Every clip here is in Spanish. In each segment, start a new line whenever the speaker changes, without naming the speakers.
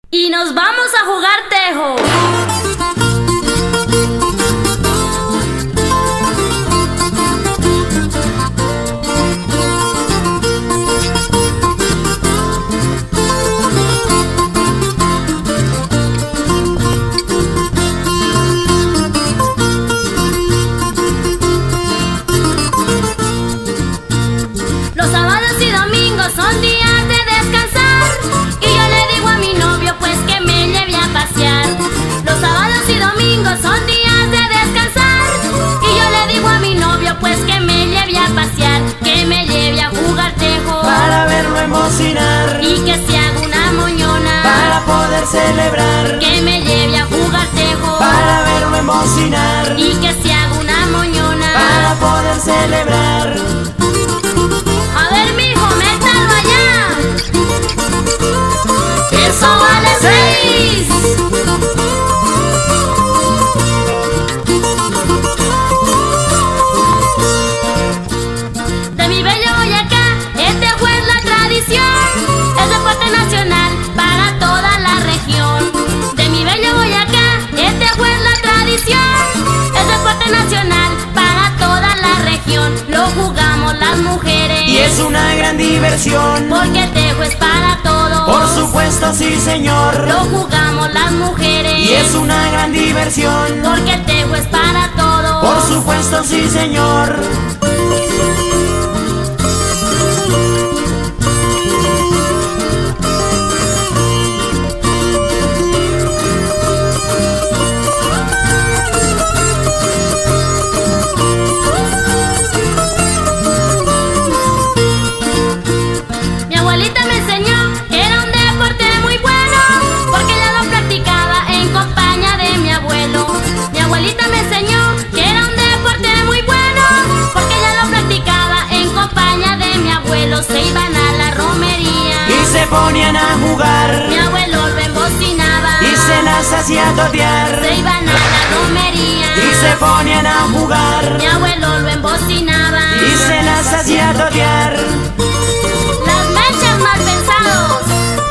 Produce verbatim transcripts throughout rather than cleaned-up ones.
Y nos vamos a jugar tejo.
Los sábados y domingos son días de descansar, y yo le digo a mi novio pues que me lleve a pasear. Los sábados y domingos son días de descansar, y yo le digo a mi novio pues que me lleve a pasear, que me lleve a jugar tejo,
para verlo emocionar
y que se haga una moñona,
para poder celebrar,
que me lleve a jugar tejo,
para verlo emocionar
y que se haga una moñona,
para poder celebrar.
A ver, mijo, métalo allá. Eso vale seis. De mi bello Boyacá, este juego es la tradición, es deporte nacional para toda la región. De mi bello Boyacá, este juego es la tradición, es deporte nacional para toda la región. Lo jugamos las mujeres
Y es una gran diversión,
porque el tejo es para todos.
por supuesto, sí señor.
Lo jugamos las mujeres
Y es una gran diversión,
porque el tejo es para todos.
por supuesto, sí señor.
Mi abuelita me enseñó que era un deporte muy bueno, porque ella lo practicaba en compañía de mi abuelo. Mi abuelita me enseñó que era un deporte muy bueno, porque ella lo practicaba en compañía de mi abuelo. Se iban a la romería
Y se ponían a jugar,
mi abuelo lo embocinaba,
y se las hacía totear,
se iban a la romería
y se ponían a jugar,
mi abuelo lo embocinaba,
y se las hacía totear.
las mechas mal pensados.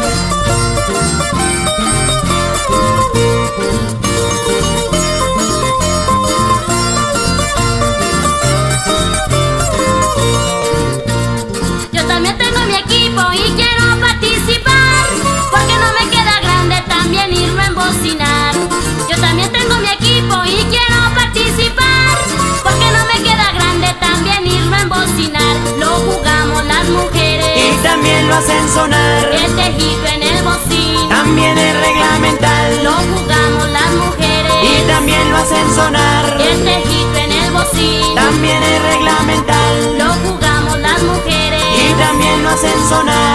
Yo también tengo mi equipo y quiero participar, porque no me queda grande también irme a embocinar. Yo también tengo mi equipo y quiero participar, porque no me queda grande también irme a embocinar. Lo jugamos las mujeres,
Y también lo hacen sonar,
el tejito en el bocín.
también es
Lo
reglamental.
jugamos las mujeres,
Y también lo hacen sonar,
el tejito en el bocín.
también es reglamental.
Lo jugamos las mujeres,
Y también lo hacen sonar.